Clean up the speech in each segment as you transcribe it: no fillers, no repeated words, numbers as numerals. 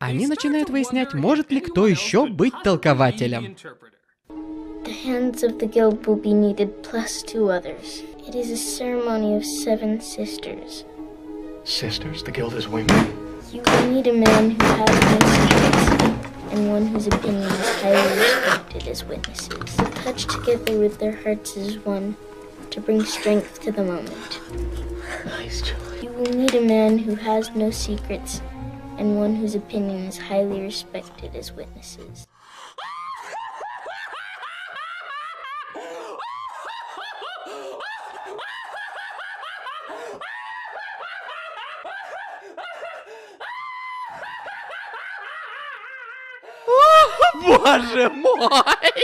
Они начинают выяснять, может ли кто еще быть толкователем. The hands of the guild will be needed, plus 2 others. It is a ceremony of 7 sisters. Sisters? The guild is women? You will need a man who has no secrets, and one whose opinion is highly respected as witnesses. Touch together with their hearts as one, to bring strength to the moment. Nice, Julie. You will need a man who has no secrets, and one whose opinion is highly respected as witnesses. Боже мой!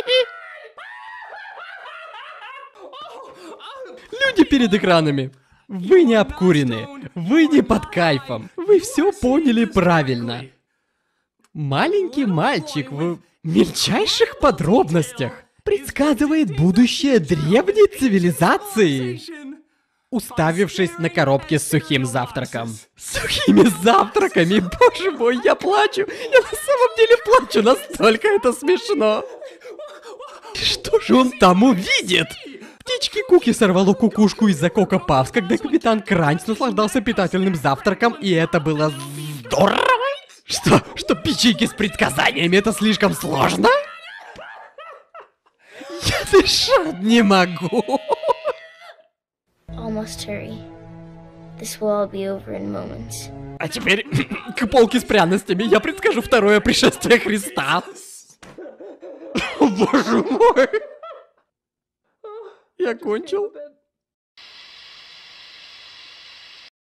Люди перед экранами. Вы не обкурены. Вы не под кайфом. Вы все поняли правильно. Маленький мальчик в мельчайших подробностях предсказывает будущее древней цивилизации, уставившись на коробки с сухим завтраком. Сухими завтраками? Боже мой, я плачу. Я на самом деле плачу, настолько это смешно. Что же он там увидит? Птички Куки сорвало кукушку из-за Кока Павс, когда капитан Кранч наслаждался питательным завтраком, и это было здорово. Что печеньки с предсказаниями это слишком сложно? Я дышать не могу. Almost hurry. This will all be over in moments. А теперь к полке с пряностями я предскажу второе пришествие Христа. О, боже мой. Я кончил.